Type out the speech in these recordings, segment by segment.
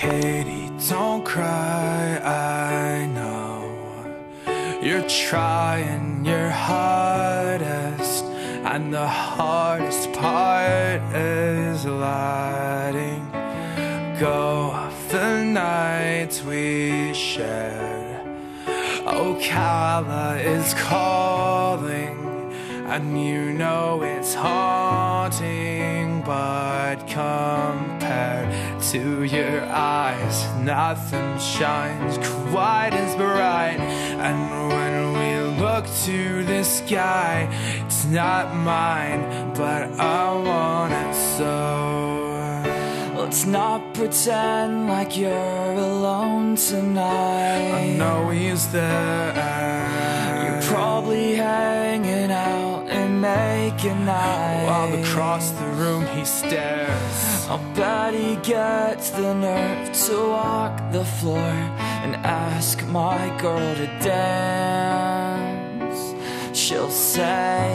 Katie, don't cry, I know you're trying your hardest, and the hardest part is letting go of the nights we shared. Ocala is calling, and you know it's haunting, but compared to your eyes, nothing shines quite as bright. And when we look to the sky, it's not mine, but I want it so. Let's not pretend like you're alone tonight. I know he's there. You're probably hanging out and making eyes while across the room he stares. I'll bet he gets the nerve to walk the floor and ask my girl to dance. She'll say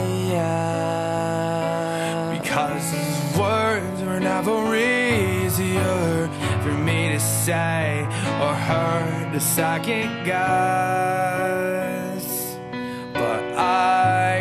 yeah, because his words were never easier for me to say or her to second guess. But I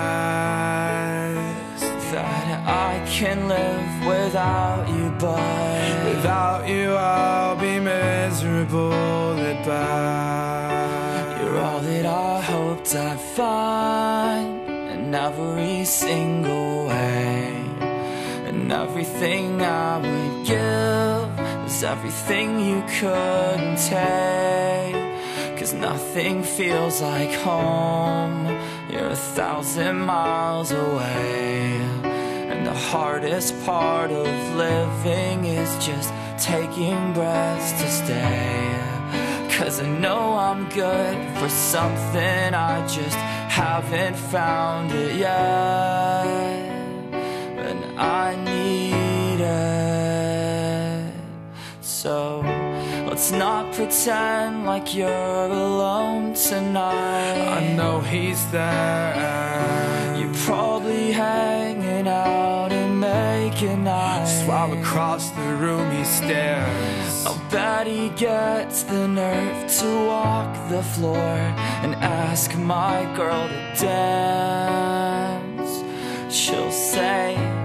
guess that I can live without you, but without you I'll be miserable at best. You're all that I hoped I'd find in every single way, and everything I would give is everything you couldn't take. 'Cause nothing feels like home, you're 1,000 miles away, and the hardest part of living is just taking breaths to stay. 'Cause I know I'm good for something, I just haven't found it yet, and I need it. So let's not pretend like you're alone tonight. I know he's there. You're probably hanging out and making eyes while across the room he stares. I'll bet he gets the nerve to walk the floor and ask my girl to dance. She'll say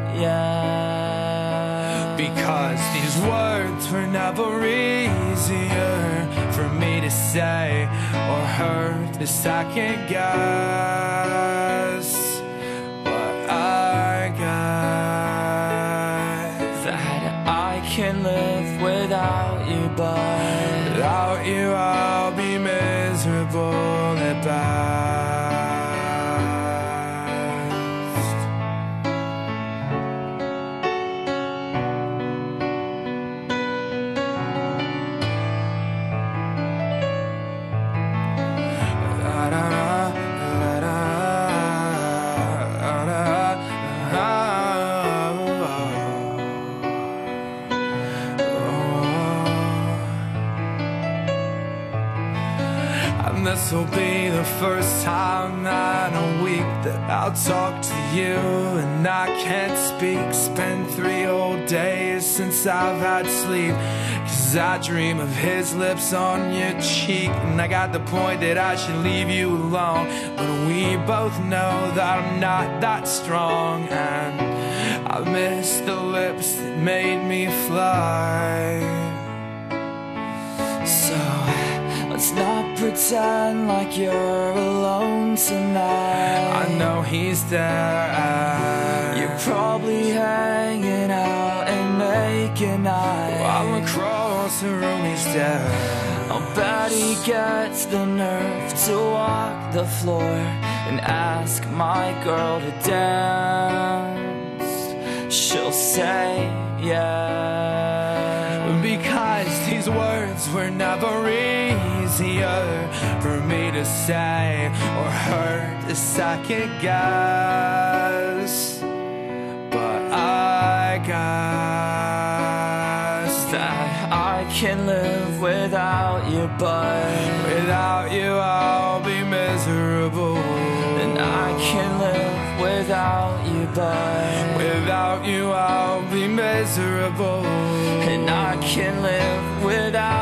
yeah, because these words were never easier for me to say or her to second guess. But I guess that I can live without you, but without you I'll be miserable at best. And this'll be the first time in a week that I'll talk to you and I can't speak. Spent 3 whole days since I've had sleep, 'cause I dream of his lips on your cheek. And I got the point that I should leave you alone, but we both know that I'm not that strong. And I miss the lips that made me fly. So let's not pretend like you're alone tonight. I know he's there. You're probably hanging out and making eyes while across the room he's there. I'll bet he gets the nerve to walk the floor and ask my girl to dance. She'll say yeah, because these words were never easier for me to say or her to second guess. But I guess that I can live without you, but without you I'll be miserable. And I can live without you, but without you I'll be miserable. And I can live without